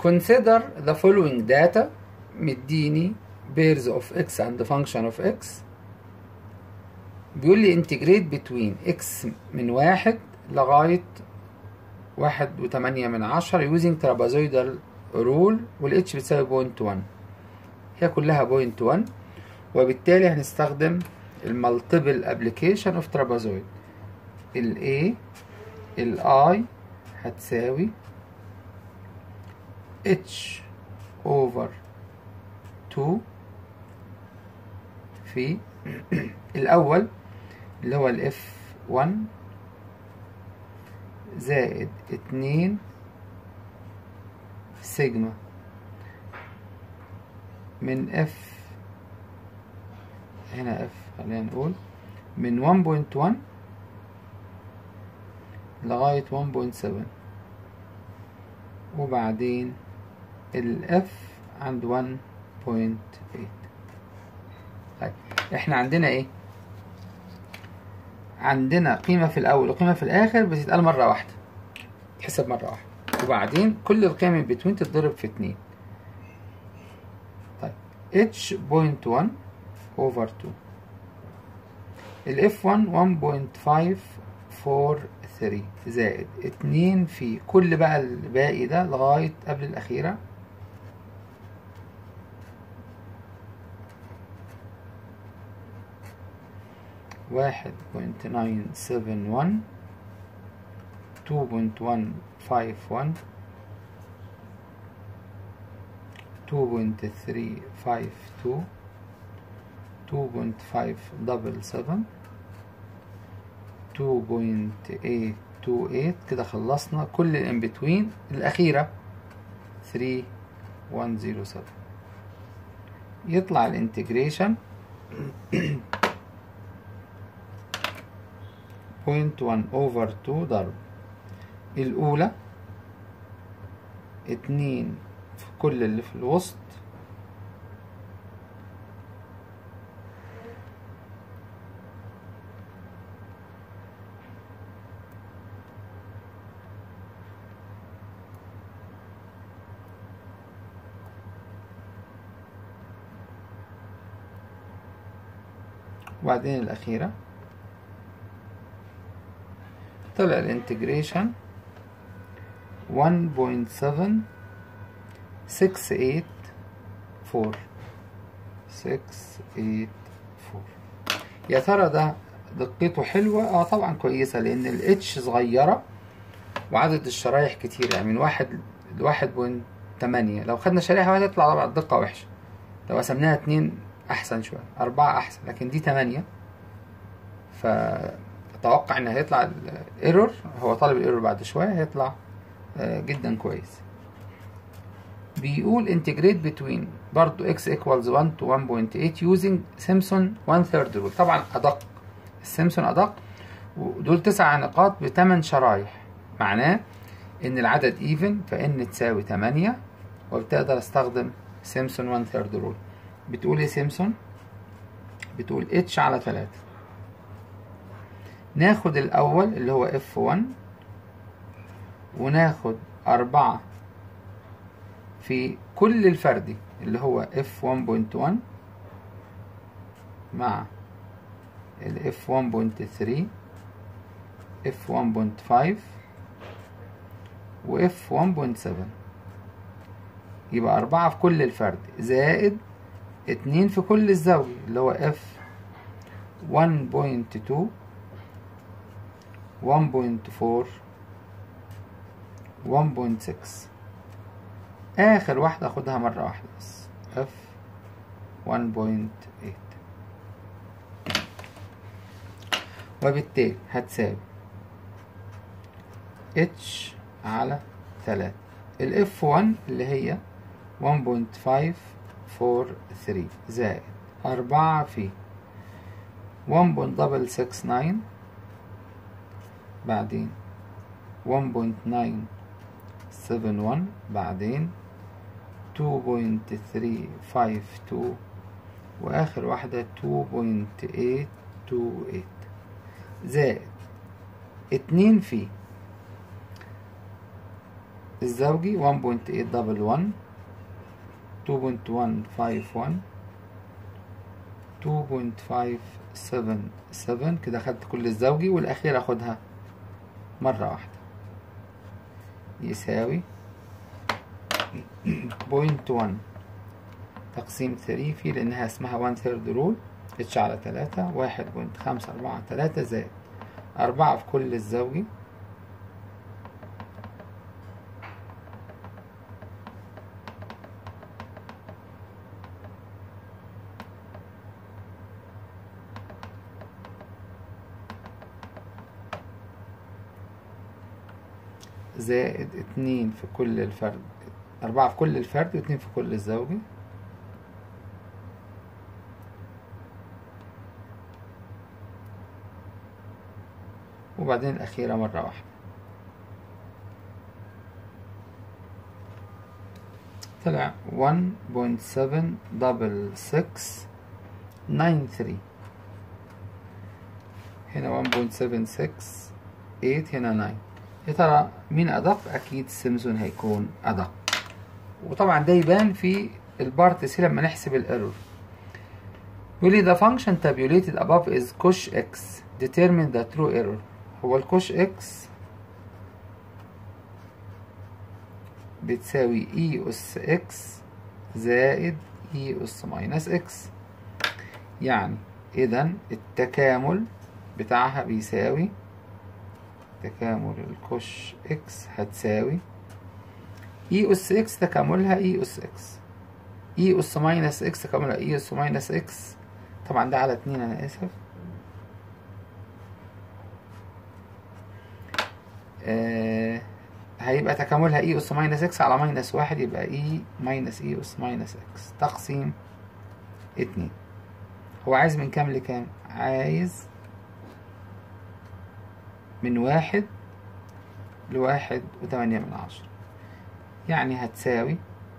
consider the following data. مديني pairs of x and function of x. بيقول لي integrate between x من 1 لغاية 1.8 using trapezoidal rule وال h بتساوي 0.1. هي كلها 0.1، وبالتالي هنستخدم المالتيبل ابليكيشن اوف ترابازويد. ال A ال I هتساوي h over 2 في الأول اللي هو ال F1 زائد 2 سيجما من F، هنا F خلينا نقول من 1.1 لغاية 1.7، وبعدين ال F عند 1.8. طيب احنا عندنا ايه؟ عندنا قيمة في الأول وقيمة في الآخر بتتقال مرة واحدة، تحسب مرة واحدة، وبعدين كل القيم من بتوين تتضرب في 2. طيب h 0.1 over 2 ال F1 1.543 زائد 2 في كل بقى الباقي ده لغاية قبل الأخيرة 1.971 2.151 2.352 2.577 2.828. كده خلصنا كل الان بتوين. الأخيرة 3107. يطلع الانتجريشن 0.1 over 2 ضرب الأولى 2 في كل اللي في الوسط وبعدين الأخيرة. طلع الانتجريشن 1.7684. يا ترى ده دقته حلوة؟ طبعا كويسة، لأن الاتش صغيرة وعدد الشرايح كتير، يعني من 1 ل 1.8. لو خدنا شريحة واحدة تطلع طبعا الدقة وحشة، لو قسمناها 2 أحسن شوية، 4 أحسن، لكن دي 8، فأتوقع إن هيطلع الايرور، هو طالب الايرور بعد شوية، هيطلع جدا كويس. بيقول integrate between برضو x equals 1 to 1.8 using سيمسون 1/3 rule. طبعا أدق، السيمسون أدق، ودول 9 نقاط ب8 شرايح، معناه إن العدد even، فإن تساوي 8، وبتقدر أستخدم سيمسون 1/3 rule. بتقول إيه سيمسون؟ بتقول h على 3. ناخد الأول اللي هو F1 وناخد 4 في كل الفردي اللي هو F1.1 مع ال F1.3 F1.5 و F1.7، يبقى 4 في كل الفرد زائد 2 في كل الزاوية اللي هو F1.2 1.4 1.6. آخر واحدة أخدها مرة واحدة بس، F1.8، وبالتالي هتساوي h على 3. ال F1 اللي هي 1.543 زائد 4 في 1.669 بعدين 1.971 بعدين 2.352 وآخر واحدة 2.828 زائد 2 في الزوجي 1.811 2.151 2.577 كده خدت كل الزوجي، والأخير أخدها مرة واحدة يساوي 0.1 تقسيم 3 في لأنها اسمها 1/3 رول اتش على 3 1.543 زائد 4 في كل الزوجي زائد 2 في كل الفرد، 4 في كل الفرد و2 في كل الزوجي وبعدين الأخيرة مرة واحدة. طلع 1.76693 هنا 1.768 هنا 9. يا ترى مين أدق؟ أكيد سيمسون هيكون أدق، وطبعا ده يبان في البارت سي لما نحسب الايرور. يقول لي the function tabulated above is cosh x determine the true error. هو الكوش x بتساوي e أس x زائد e أس ماينس x، يعني إذا التكامل بتاعها بيساوي تكامل الكوش x هتساوي e أس x تكاملها e أس x، e أس ماينس x تكاملها e أس ماينس x، طبعا ده على 2 أنا آسف، هيبقى تكاملها e أس ماينس x على ماينس 1 يبقى e ماينس e أس ماينس x تقسيم 2. هو عايز من كام لكام؟ عايز من 1 ل1.8، يعني هتساوي،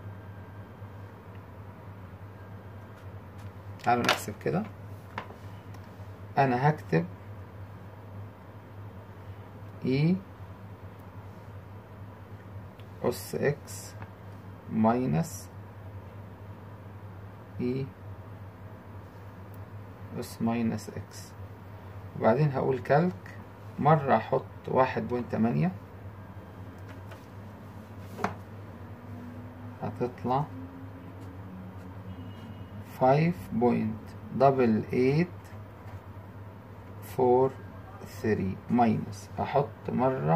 تعالوا نحسب كده. أنا هكتب e أس x ماينس e أس ماينس x، وبعدين هقول كالك، مرة أحط 1.8 هتطلع 5.8843 ماينس أحط مرة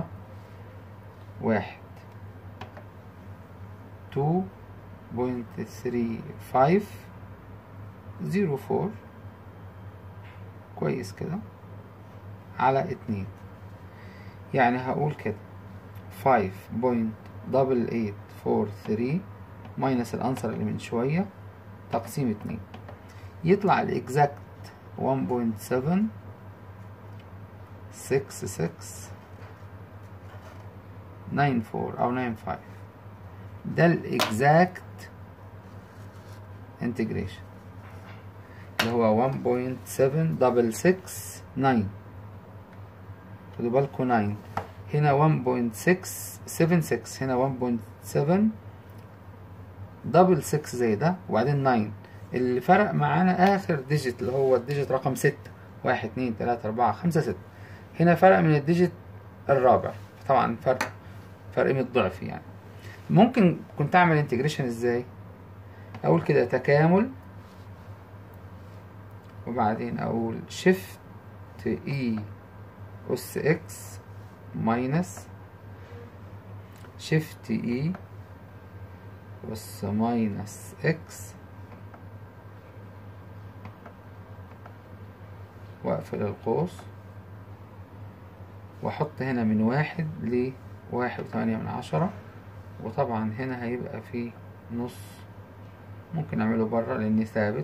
2.3504 كويس كده على 2، يعني هقول كده 5.8843 ماينس الأنسر اللي من شوية تقسيم 2، يطلع الإكزاكت 1.76694 أو 95. ده الإكزاكت انتجريشن اللي هو 1.7669. خدوا بالكوا 9 هنا 1.676 هنا 1.766 زي ده، وبعدين 9 اللي فرق معانا آخر ديجيت اللي هو الديجيت رقم 6 1 2 3 4 5 6، هنا فرق من الديجيت الرابع، طبعا فرق من الضعف. يعني ممكن كنت أعمل انتجريشن إزاي؟ أقول كده تكامل وبعدين أقول شيفت E أس X ماينس شيفت E أس ماينس X وأقفل القوس وأحط هنا من 1 ل1.8، وطبعا هنا هيبقى فيه نص، ممكن أعمله برا لأني ثابت،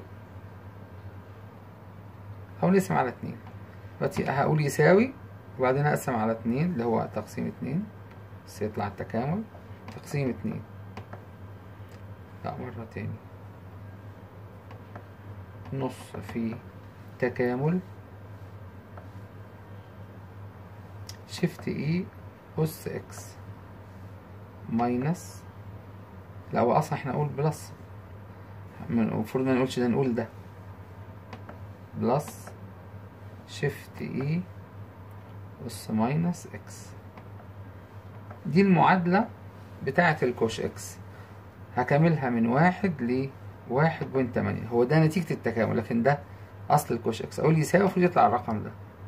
أو نقسم على 2. دلوقتي هقول يساوي وبعدين أقسم على 2 اللي هو تقسيم 2، بس يطلع التكامل تقسيم 2. لا مرة تاني، نص في تكامل شيفت E أس X ماينس، لا هو اصلا احنا نقول بلس، المفروض ما نقولش ده، نقول ده بلس شيفت اي اس ماينس اكس. دي المعادلة بتاعة الكوش اكس، هكملها من 1 ل 1.8. هو ده نتيجة التكامل، لكن ده اصل الكوش اكس. اقول يساوي، المفروض يطلع الرقم ده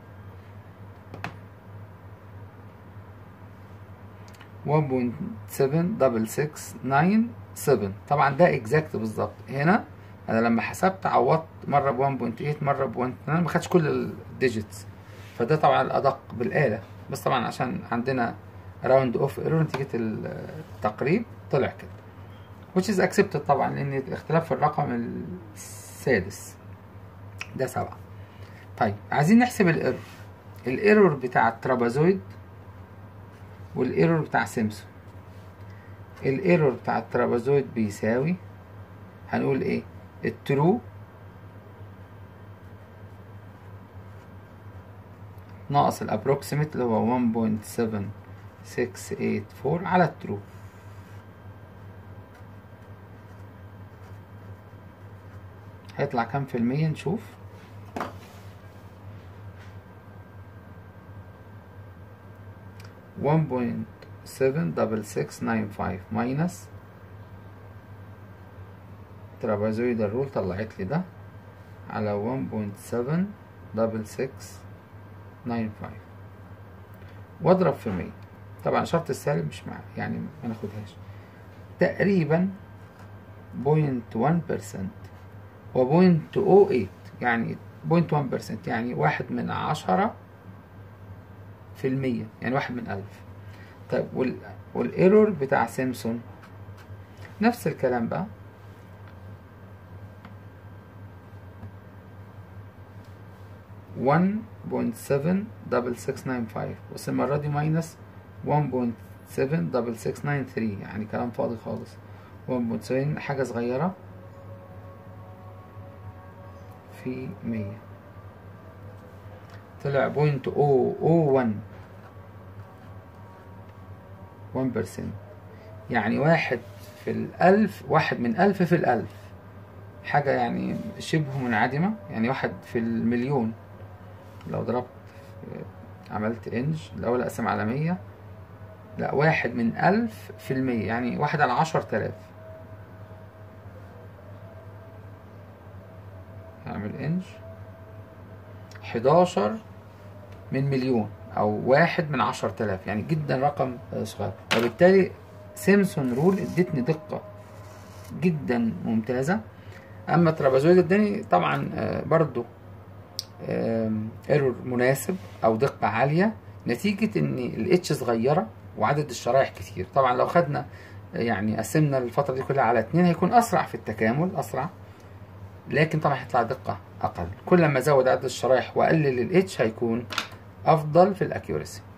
1.7667. طبعا ده اكزاكت بالظبط. هنا انا لما حسبت عوضت مره ب 1.8 مره ب 1، انا ما خدتش كل الديجيتس، فده طبعا الادق بالاله، بس طبعا عشان عندنا راوند اوف ايرور نتيجه التقريب طلع كده which is accepted طبعا، لان الاختلاف في الرقم السادس ده 7. طيب عايزين نحسب الايرور. الايرور بتاع الترابازويد والايرور بتاع سيمسون. الايرور بتاع الترابازويد بيساوي، هنقول ايه، الترو ناقص الابروكسيميت اللي هو 1.7684 على الترو. هيطلع كام في المية؟ نشوف. 1.76695 ماينس ترابازويدال رول طلعت لي ده على 1.76695 واضرب في 100. طبعا شرط السالب مش معاه، يعني ما ناخدهاش. تقريبا 0.1% و 0.08 يعني 0.1%، يعني 1/10%، يعني 1/1000. طيب والايرور بتاع سيمسون نفس الكلام بقى، 1.76695 بس المرة دي ماينس 1.76693، يعني كلام فاضي خالص. 1.7 حاجة صغيرة في 100 طلع 0.001%، يعني 1/1000، 1/1000 في الألف، حاجة يعني شبه منعدمة، يعني 1/1,000,000. لو ضربت عملت انج الأول أقسم على 100، لا 1/1000%، يعني 1/10,000. أعمل انج 11/1,000,000 أو 1/10,000، يعني جدا رقم صغير. وبالتالي سيمسون رول ادتني دقة جدا ممتازة. أما ترابازويد اداني طبعا برضو ايرور مناسب أو دقة عالية، نتيجة إن الاتش صغيرة وعدد الشرايح كتير. طبعا لو خدنا يعني قسمنا الفترة دي كلها على 2 هيكون أسرع في التكامل، أسرع، لكن طبعا هيطلع دقة أقل. كل ما أزود عدد الشرايح وأقلل الاتش هيكون أفضل في الأكيوريسي.